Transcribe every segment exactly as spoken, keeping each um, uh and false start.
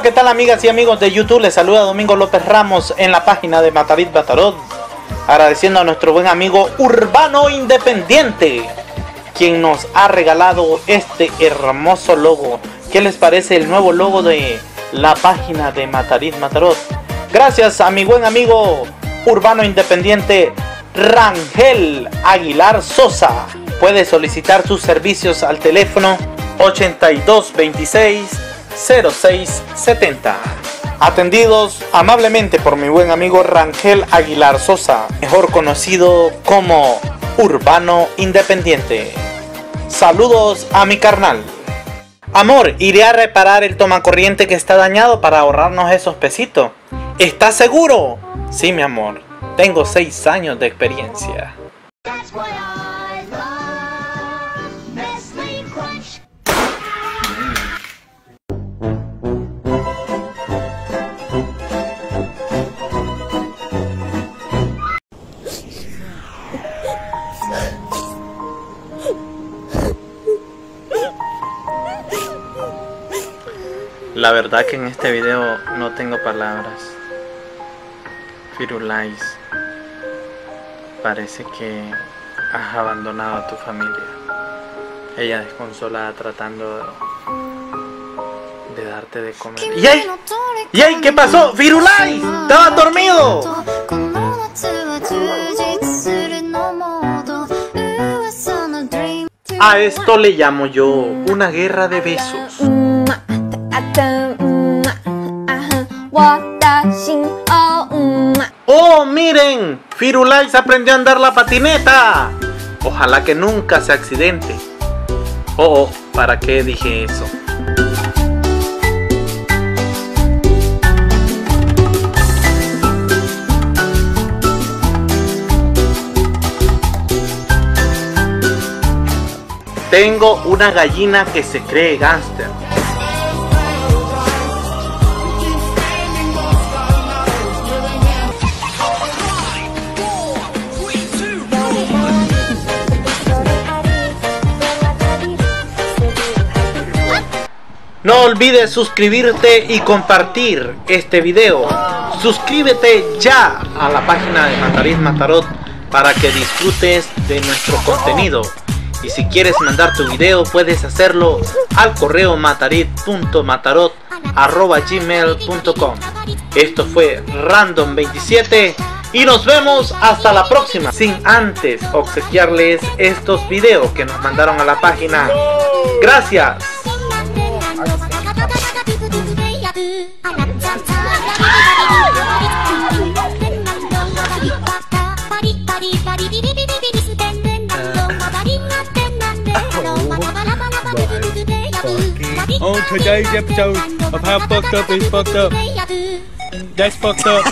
¿qué tal amigas y amigos de YouTube? Les saluda Domingo López Ramos en la página de Matarit Batarot, agradeciendo a nuestro buen amigo Urbano Independiente, quien nos ha regalado este hermoso logo. ¿Qué les parece el nuevo logo de la página de Matarit Batarot? Gracias a mi buen amigo Urbano Independiente Rangel Aguilar Sosa. Puede solicitar sus servicios al teléfono ochenta y dos veintiséis cero seis setenta. Atendidos amablemente por mi buen amigo Rangel Aguilar Sosa, mejor conocido como Urbano Independiente. Saludos a mi carnal. Amor, iré a reparar el tomacorriente que está dañado para ahorrarnos esos pesitos. ¿Estás seguro? Sí, mi amor. Tengo seis años de experiencia. La verdad que en este video no tengo palabras. Firulais, parece que has abandonado a tu familia. Ella desconsolada tratando de darte de comer. ¡Yay! ¡Yay! ¿Qué pasó? ¡Firulais! ¡Estaba dormido! A esto le llamo yo una guerra de besos. ¡Oh, miren! Firulais aprendió a andar la patineta. Ojalá que nunca se accidente. Oh, oh, ¿para qué dije eso? Tengo una gallina que se cree gángster. No olvides suscribirte y compartir este video. Suscríbete ya a la página de Matarit Batarot para que disfrutes de nuestro contenido. Y si quieres mandar tu video, puedes hacerlo al correo matarit punto matarot arroba gmail punto com. Esto fue Random veintisiete y nos vemos hasta la próxima. Sin antes obsequiarles estos videos que nos mandaron a la página. Gracias. On today's episode of How Fucked Up Is Fucked Up. That's fucked up.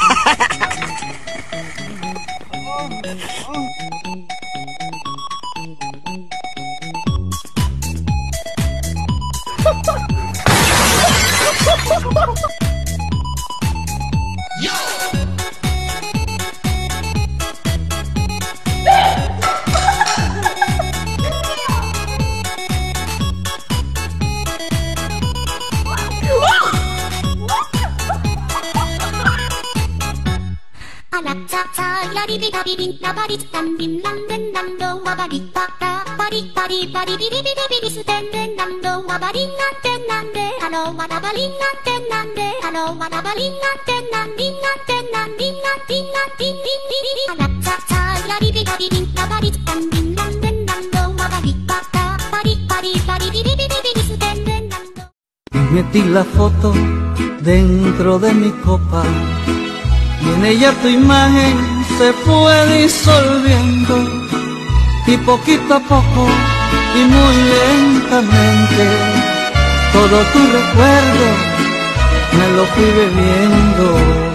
Metí la foto dentro de mi copa y en ella tu imagen se fue disolviendo, y poquito a poco y muy lentamente todo tu recuerdo me lo fui bebiendo.